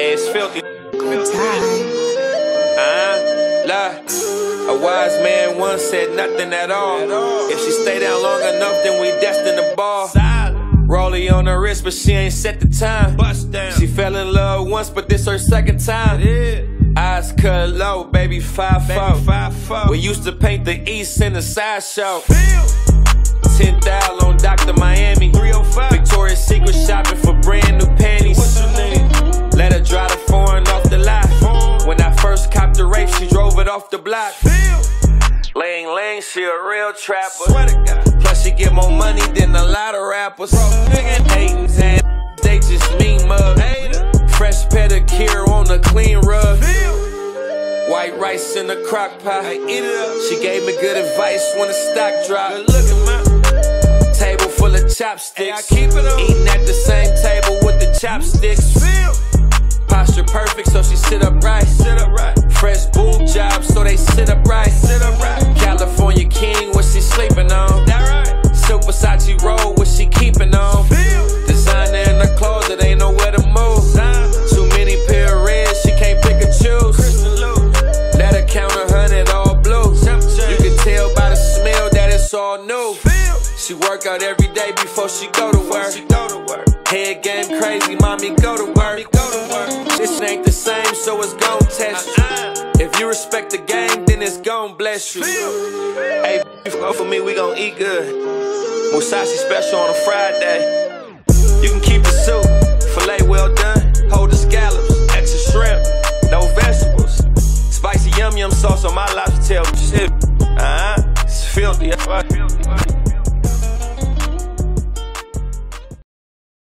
Hey, it's filthy. A wise man once said nothing at all. If she stay down long enough, then we destined to ball. Rollie on her wrist, but she ain't set the time. She fell in love once, but this her second time. Eyes cut low, baby 5'4". We used to paint the east in the sideshow. 10,000 on Dr. Miami. 305. Victoria's Secret shopping for brand new panties. Let her drive the foreign off the lot. When I first copped the rape, she drove it off the block. Ling Ling, she a real trapper. Plus she get more money than a lot of rappers. Haters and they just mean mug. Fresh pedicure on a clean rug. White rice in the crock pot. She gave me good advice when the stock dropped. Table full of chopsticks. Eating at the same table with the chopsticks. Posture perfect, so she sit upright. Fresh boob job, so they sit upright. California king, what she sleeping on? Silk Versace roll, what she keeping on? Designer in the closet, ain't nowhere to move. Too many pair of reds, she can't pick and choose. Let her count 100 all blue. You can tell by the smell that it's all new. She work out every day before she go to work. Head game crazy, mommy go to work. This ain't the same, so it's gon' test you. If you respect the game, then it's gon' bless you. Hey, for me, we gon' eat good. Musashi special on a Friday. You can keep the soup, filet well done. Hold the scallops, extra shrimp, no vegetables. Spicy yum yum sauce on my lobster tail. It's filthy.